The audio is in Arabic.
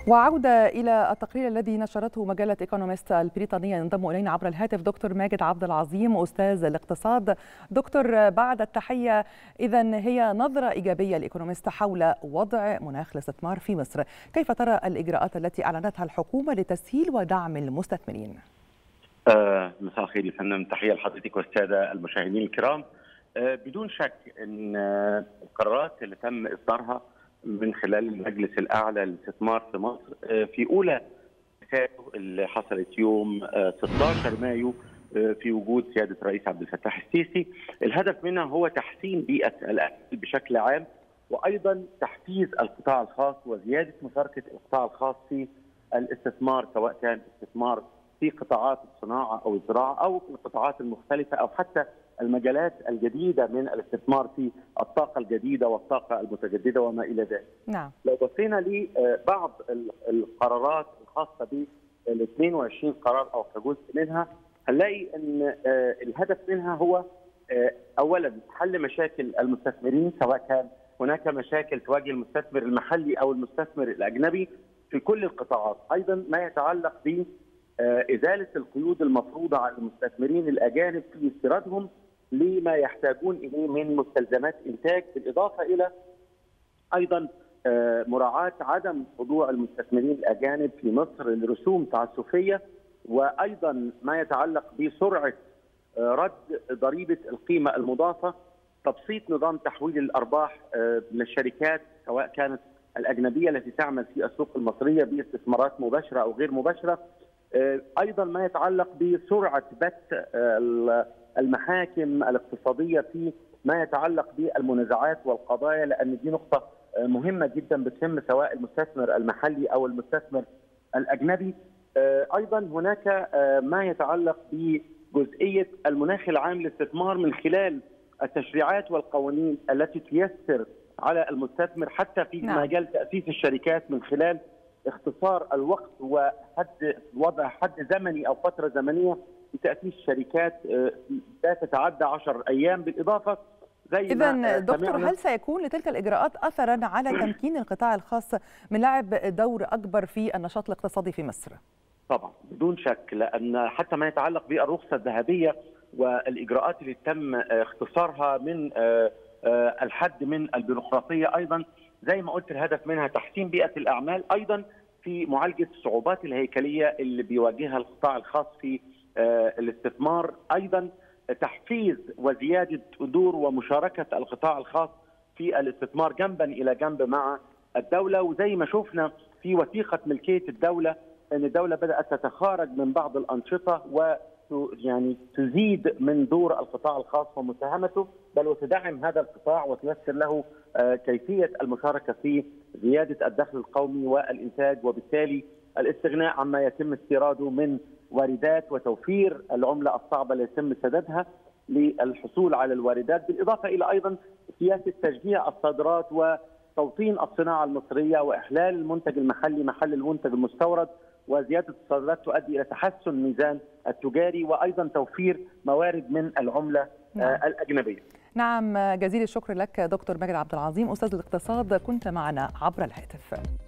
وعودة إلى التقرير الذي نشرته مجلة إيكونومست البريطانية. ينضم إلينا عبر الهاتف دكتور ماجد عبد العظيم أستاذ الاقتصاد. دكتور، بعد التحية، إذن هي نظرة إيجابية لإيكونومست حول وضع مناخ الاستثمار في مصر. كيف ترى الإجراءات التي أعلنتها الحكومة لتسهيل ودعم المستثمرين؟ مساء الخير يا فندم، تحية لحضرتك والسادة المشاهدين الكرام. بدون شك أن القرارات اللي تم إصدارها من خلال المجلس الأعلى للاستثمار في مصر في أولى اللي حصلت يوم 16 مايو في وجود سيادة الرئيس عبد الفتاح السيسي، الهدف منها هو تحسين بيئة الأعمال بشكل عام، وأيضا تحفيز القطاع الخاص وزيادة مشاركة القطاع الخاص في الاستثمار، سواء كان استثمار في قطاعات الصناعة أو الزراعة أو في القطاعات المختلفة أو حتى المجالات الجديدة من الاستثمار في الطاقة الجديدة والطاقة المتجددة وما إلى ذلك. نعم. لو بصينا لبعض القرارات الخاصة بال 22 قرار أو كجزء منها، هنلاقي أن الهدف منها هو أولا حل مشاكل المستثمرين، سواء كان هناك مشاكل تواجه المستثمر المحلي أو المستثمر الأجنبي في كل القطاعات. أيضا ما يتعلق ب إزالة القيود المفروضة على المستثمرين الأجانب في استيرادهم لما يحتاجون إليه من مستلزمات إنتاج، بالإضافة إلى أيضا مراعاة عدم خضوع المستثمرين الأجانب في مصر لرسوم تعسفية، وأيضا ما يتعلق بسرعة رد ضريبة القيمة المضافة، تبسيط نظام تحويل الأرباح للشركات سواء كانت الأجنبية التي تعمل في السوق المصرية باستثمارات مباشرة أو غير مباشرة، أيضا ما يتعلق بسرعة بث المحاكم الاقتصادية في ما يتعلق بالمنازعات والقضايا، لأن دي نقطة مهمة جدا بتهم سواء المستثمر المحلي أو المستثمر الأجنبي. أيضا هناك ما يتعلق بجزئية المناخ العام للاستثمار من خلال التشريعات والقوانين التي تيسر على المستثمر حتى في مجال تأسيس الشركات، من خلال اختصار الوقت ووضع حد زمني أو فترة زمنية لتأسيس شركات لا تتعدى 10 أيام، بالإضافة إذن دكتور، هل سيكون لتلك الإجراءات أثرا على تمكين القطاع الخاص من لعب دور أكبر في النشاط الاقتصادي في مصر؟ طبعا بدون شك، لأن حتى ما يتعلق بالرخصة الذهبية والإجراءات اللي تم اختصارها من الحد من البيروقراطية، أيضا زي ما قلت الهدف منها تحسين بيئة الأعمال، أيضا في معالجة الصعوبات الهيكلية اللي بيواجهها القطاع الخاص في الاستثمار، أيضا تحفيز وزيادة دور ومشاركة القطاع الخاص في الاستثمار جنبا إلى جنب مع الدولة. وزي ما شفنا في وثيقة ملكية الدولة أن الدولة بدأت تتخارج من بعض الأنشطة يعني تزيد من دور القطاع الخاص ومساهمته، بل وتدعم هذا القطاع وتيسر له كيفية المشاركة في زيادة الدخل القومي والإنتاج، وبالتالي الاستغناء عما يتم استيراده من واردات وتوفير العملة الصعبة اللي يتم سدادها للحصول على الواردات، بالإضافة إلى أيضا سياسة تشجيع الصادرات وتوطين الصناعة المصرية وإحلال المنتج المحلي محل المنتج المستورد، وزيادة الصادرات تؤدي إلى تحسن الميزان التجاري وأيضا توفير موارد من العملة الأجنبية. نعم، جزيل الشكر لك دكتور ماجد عبد العظيم أستاذ الاقتصاد، كنت معنا عبر الهاتف.